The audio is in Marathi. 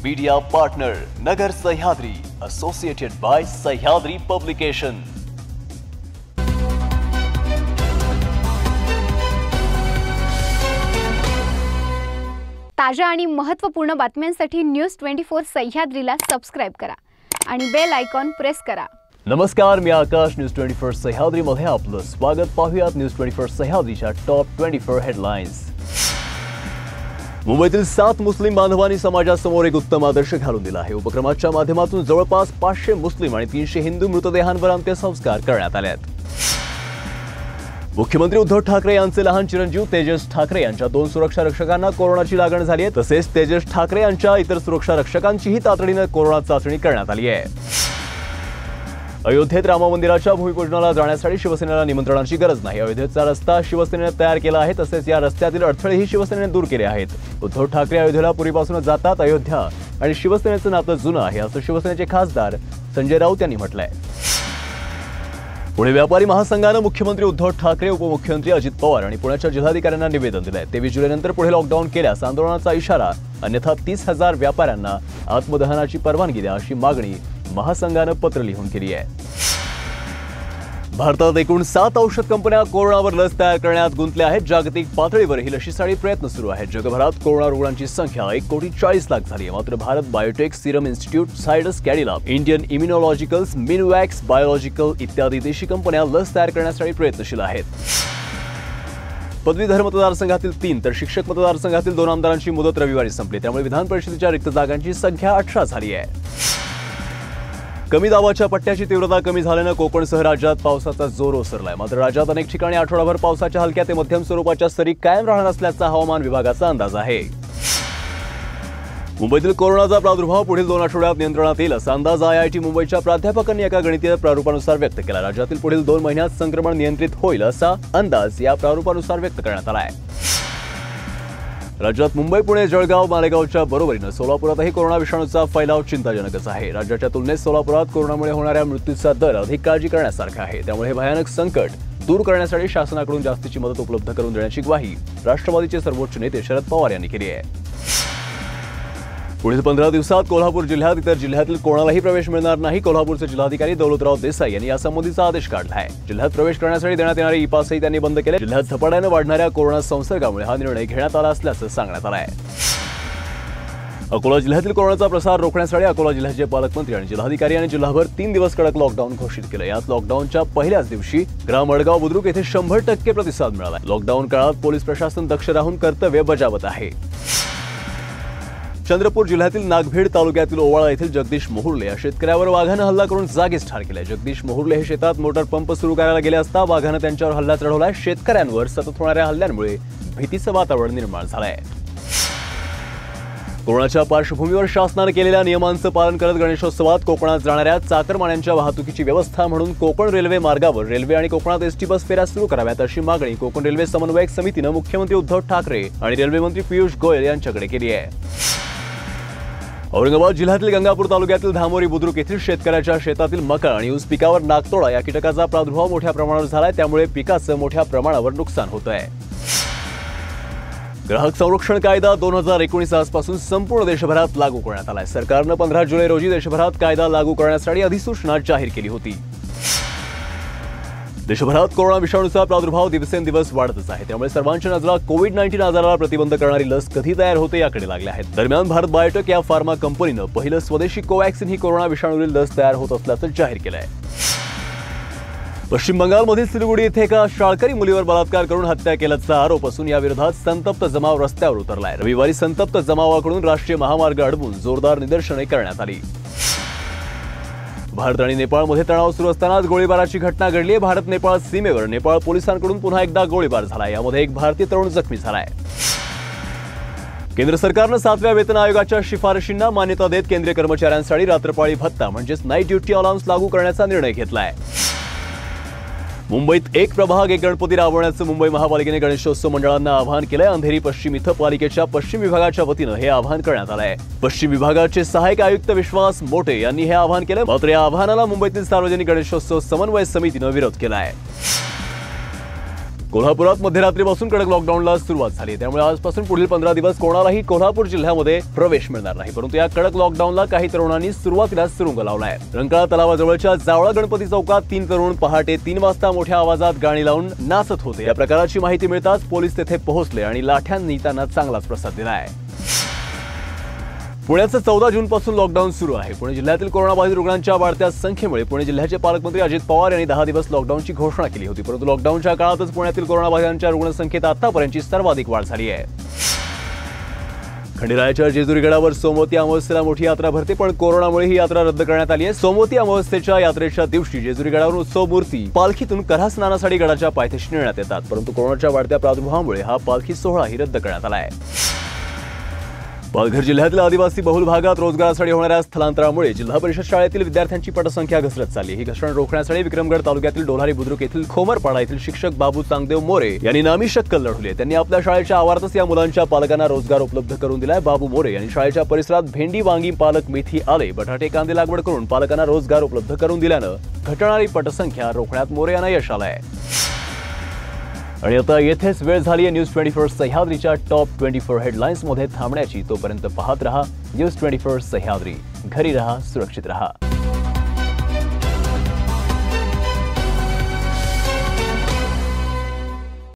Media partner Nagar Sahyadri, associated by Sahyadri publication. ताजा आणि महत्त्वपूर्ण बातम्यांसाठी न्यूज 24 सह्याद्रीला सबस्क्राइब करा आणि बेल आयकॉन प्रेस करा। नमस्कार, मी आकाश। न्यूज 24 सह्याद्री मध्ये आपलं स्वागत। पाहूयात न्यूज 24 सह्याद्रीच्या टॉप 24 हेडलाईन्स। मुंबईतील 7 मुस्लिम बांधवांनी समाजासमोर एक उत्तम आदर्श घालून दिला आहे। उपक्रमाच्या माध्यमातून जवळपास 500 मुस्लिम आणि 300 हिंदू मृतदेहांवर अंत्यसंस्कार करण्यात आले आहेत। मुख्यमंत्री उद्धव ठाकरे यांचे लहान चिरंजीव तेजस ठाकरे यांच्या 2 सुरक्षा रक्षकांना कोरोनाची लागण झाली आहे। तसेच तेजस ठाकरे यांच्या इतर सुरक्षा रक्षकांचीही तातडीने कोरोना चाचणी करण्यात आली आहे। अयोध्येत राम मंदिराच्या भूमिपूजनाला जाण्यासाठी शिवसेनेला निमंत्रणाची गरज नाही। अयोध्येचा रस्ता शिवसेनेने तयार केला आहे, तसेच या रस्त्यातील अडथळेही शिवसेनेने दूर केले आहेत। उद्धव ठाकरे अयोध्येला पूर्वीपासूनच जातात। अयोध्या आणि शिवसेनेचं नातं जुनं आहे, असं शिवसेनेचे खासदार संजय राऊत यांनी म्हटलंय। पुणे व्यापारी महासंघाने मुख्यमंत्री उद्धव ठाकरे, उपमुख्यमंत्री अजित पवार आणि पुण्याच्या जिल्हाधिकाऱ्यांना निवेदन दिलंय। 23 जुलैनंतर पुढे लॉकडाऊन केल्यास आंदोलनाचा इशारा, अन्यथा 30,000 व्यापाऱ्यांना आत्मदहनाची परवानगी द्या, अशी मागणी महासंघाने पत्र लिहून केली आहे। भारतात एकूण 7 औषध कंपन्या कोरोनावर लस तयार करण्यात गुंतल्या आहेत। जागतिक पातळीवर ही लशीसाठी प्रयत्न सुरू आहेत। जगभरात कोरोना रुग्णांची संख्या 1,40,00,000 झाली आहे। मात्र Bharat Biotech, Serum Institute, Zydus Cadila, Indian Immunologicals, Mynvax Biological इत्यादी देशी कंपन्या लस तयार करण्यासाठी प्रयत्नशील आहेत। पदवीधर मतदारसंघातील 3 तर शिक्षक मतदारसंघातील 2 आमदारांची मुदत रविवारी संपली, त्यामुळे विधान परिषदेच्या रिक्त जागांची संख्या 18 झाली आहे। कमी दाबाच्या पट्ट्याची तीव्रता कमी झाल्याने कोकणसह राज्यात पावसाचा जोर ओसरलाय। मात्र राज्यात अनेक ठिकाणी आठवडाभर पावसाच्या हलक्या ते मध्यम स्वरूपाच्या सरी कायम राहणार असल्याचा हवामान विभागाचा अंदाज आहे। मुंबईतील कोरोनाचा प्रादुर्भाव पुढील 2 आठवड्यात नियंत्रणात येईल, असा अंदाज IIT मुंबईच्या प्राध्यापकांनी एका गणितीय प्रारूपानुसार व्यक्त केला। राज्यातील पुढील 2 महिन्यात संक्रमण नियंत्रित होईल, असा अंदाज या प्रारूपानुसार व्यक्त करण्यात आला आहे। राज्यात मुंबई, पुणे, जळगाव, मालेगावच्या बरोबरीने सोलापुरातही कोरोना विषाणूचा फैलाव चिंताजनकच आहे। राज्याच्या तुलनेत सोलापुरात कोरोनामुळे होणाऱ्या मृत्यूचा दर अधिक काळजी करण्यासारखा आहे। त्यामुळे हे भयानक संकट दूर करण्यासाठी शासनाकडून जास्तीची मदत उपलब्ध करून देण्याची ग्वाही राष्ट्रवादीचे सर्वोच्च नेते शरद पवार यांनी केली आहे। पुढील 15 दिवसात कोल्हापूर जिल्ह्यात इतर जिल्ह्यातील कोणालाही प्रवेश मिळणार नाही। कोल्हापूरचे जिल्हाधिकारी दौलतराव देसाई यांनी यासंबंधीचा आदेश काढला आहे। जिल्ह्यात प्रवेश करण्यासाठी देण्यात येणारे ई-पासही त्यांनी बंद केले। जिल्ह्यात झपाट्याने वाढणाऱ्या कोरोना संसर्गामुळे हा निर्णय घेण्यात आला असल्याचं सांगण्यात आलं आहे। अकोला जिल्ह्यातील कोरोनाचा प्रसार रोखण्यासाठी अकोला जिल्ह्याचे पालकमंत्री आणि जिल्हाधिकारी यांनी जिल्हाभर 3 दिवस कडक लॉकडाऊन घोषित केलं। याच लॉकडाऊनच्या पहिल्याच दिवशी ग्राम अडगाव बुद्रुक येथे 100% प्रतिसाद मिळाला। लॉकडाऊन काळात पोलीस प्रशासन दक्ष राहून कर्तव्य बजावत आहे। चंद्रपूर जिल्ह्यातील नागभीड तालुक्यातील ओवाळा येथील जगदीश मोहुर्ले या शेतकऱ्यावर वाघाने हल्ला करून जागीच ठार केले। जगदीश मोहुर्ले हे शेतात मोटर पंप सुरू करायला गेले असता वाघाने त्यांच्यावर हल्ला चढवलाय। शेतकऱ्यांवर सतत होणाऱ्या हल्ल्यांमुळे भीतीचं वातावरण निर्माण झालंय। कोरोनाच्या पार्श्वभूमीवर शासनाने केलेल्या नियमांचं पालन करत गणेशोत्सवात कोकणात जाणाऱ्या चाकरमान्यांच्या वाहतुकीची व्यवस्था म्हणून कोकण रेल्वे मार्गावर रेल्वे आणि कोकणात एसटी बस फेऱ्या सुरू कराव्यात, अशी मागणी कोकण रेल्वे समन्वयक समितीनं मुख्यमंत्री उद्धव ठाकरे आणि रेल्वे मंत्री पियुष गोयल यांच्याकडे केली आहे। औरंगाबाद जिल्ह्यातील गंगापूर तालुक्यातील धामोरी बुद्रुक येथील शेतकऱ्याच्या शेतातील मका आणि ऊस पिकावर नागतोडा या कीटकाचा प्रादुर्भाव मोठ्या प्रमाणावर झालाय, त्यामुळे पिकाचं मोठ्या प्रमाणावर नुकसान होत आहे। ग्राहक संरक्षण कायदा 2019 आजपासून संपूर्ण देशभरात लागू करण्यात आलाय। सरकारनं 15 जुलै रोजी देशभरात कायदा लागू करण्यासाठी अधिसूचना जाहीर केली होती। देशभरात कोरोना विषाणूचा प्रादुर्भाव दिवसेंदिवस वाढतच आहे, त्यामुळे सर्वांच्या नजरा कोविड-19 आजाराला प्रतिबंध करणारी लस कधी तयार होते याकडे लागल्या आहेत। दरम्यान भारत बायोटेक या फार्मा कंपनीनं पहिलं स्वदेशी कोवॅक्सिन ही कोरोना विषाणूवरील लस तयार होत असल्याचं जाहीर केलं आहे। पश्चिम बंगालमधील सिलिगुडी येथे एका शाळकरी मुलीवर बलात्कार करून हत्या केल्याचा आरोप असून याविरोधात संतप्त जमाव रस्त्यावर उतरलाय। रविवारी संतप्त जमावाकडून राष्ट्रीय महामार्ग अडवून जोरदार निदर्शने करण्यात आली। भारत आणि नेपाळमध्ये तणाव सुरू असतानाच गोळीबाराची घटना घडली आहे। भारत नेपाळ सीमेवर नेपाळ पोलिसांकडून पुन्हा एकदा गोळीबार झाला। यामध्ये एक भारतीय तरुण जखमी झालाय। केंद्र सरकारनं 7व्या वेतन आयोगाच्या शिफारशींना मान्यता देत केंद्रीय कर्मचाऱ्यांसाठी रात्रपाळी भत्ता म्हणजेच नाईट ड्युटी अलाउन्स लागू करण्याचा निर्णय घेतलाय। मुंबईत एक प्रभाग एक गणपती राबवण्याचं मुंबई महापालिकेने गणेशोत्सव मंडळांना आवाहन केलंय। अंधेरी पश्चिम इथं पालिकेच्या पश्चिम विभागाच्या वतीनं हे आवाहन करण्यात आलंय। पश्चिम विभागाचे सहाय्यक आयुक्त विश्वास मोठे यांनी हे आवाहन केलं। मात्र या आवाहनाला मुंबईतील सार्वजनिक गणेशोत्सव समन्वय समितीनं विरोध केलाय। कोल्हापुरात मध्यरात्रीपासून कडक लॉकडाऊनला सुरुवात झाली, त्यामुळे आजपासून पुढील 15 दिवस कोणालाही कोल्हापूर जिल्ह्यामध्ये प्रवेश मिळणार नाही. परंतु या कडक लॉकडाऊनला काही तरुणांनी सुरुवातीला सुरुंग लावलाय. रंकाळा तलावाजवळच्या जावळा गणपती चौकात 3 तरुण पहाटे 3 वाजता मोठ्या आवाजात गाणी लावून नाचत होते. या प्रकाराची माहिती मिळताच पोलीस तेथे पोहोचले आणि लाठ्यांनी त्यांना चांगलाच प्रसाद दिलाय. पुण्याचं 14 जूनपासून लॉकडाऊन सुरू आहे. पुणे जिल्ह्यातील कोरोनाबाधित रुग्णांच्या वाढत्या संख्येमुळे पुणे जिल्ह्याचे पालकमंत्री अजित पवार यांनी 10 दिवस लॉकडाऊनची घोषणा केली होती. परंतु लॉकडाऊनच्या काळातच पुण्यातील कोरोनाबाधितांच्या रुग्णसंख्येत आतापर्यंतची सर्वाधिक वाढ झाली आहे. खंडेरायाच्या जेजुरी गडावर सोमवती अमावस्येला मोठी यात्रा भरते, पण कोरोनामुळे ही यात्रा रद्द करण्यात आली आहे. सोमवती अमावस्येच्या यात्रेच्या दिवशी जेजुरी गडावरून उत्सव मूर्ती पालखीतून कऱ्हा स्नानासाठी गडाच्या पायथ्याशी नेण्यात येतात. परंतु कोरोनाच्या वाढत्या प्रादुर्भावामुळे हा पालखी सोहळाही रद्द करण्यात आला आहे. पालघर जिल्ह्यातील आदिवासी बहुल भागात रोजगारासाठी होणाऱ्या स्थलांतरामुळे जिल्हा परिषद शाळेतील विद्यार्थ्यांची पटसंख्या घसरत चालली. ही घसरण रोखण्यासाठी विक्रमगड तालुक्यातील डोलारी बुद्रुक येथील खोमरपाडा येथील शिक्षक बाबू चांगदेव मोरे यांनी नामी शक्कल लढवली. त्यांनी आपल्या शाळेच्या आवारातच या मुलांच्या पालकांना रोजगार उपलब्ध करून दिलाय. बाबू मोरे यांनी शाळेच्या परिसरात भेंडी, वांगी, पालक, मेथी, आले, बटाटे, कांदे लागवड करून पालकांना रोजगार उपलब्ध करून दिल्यानं घटणारी पटसंख्या रोखण्यात मोरे यांना यश आलंय. आणि आता येथेच वेळ झाली आहे न्यूज 24 सह्याद्रीच्या टॉप 24 हेडलाईन्समध्ये थांबण्याची. तोपर्यंत पाहत रहा न्यूज 24 सह्याद्री. घरी रहा, सुरक्षित रहा.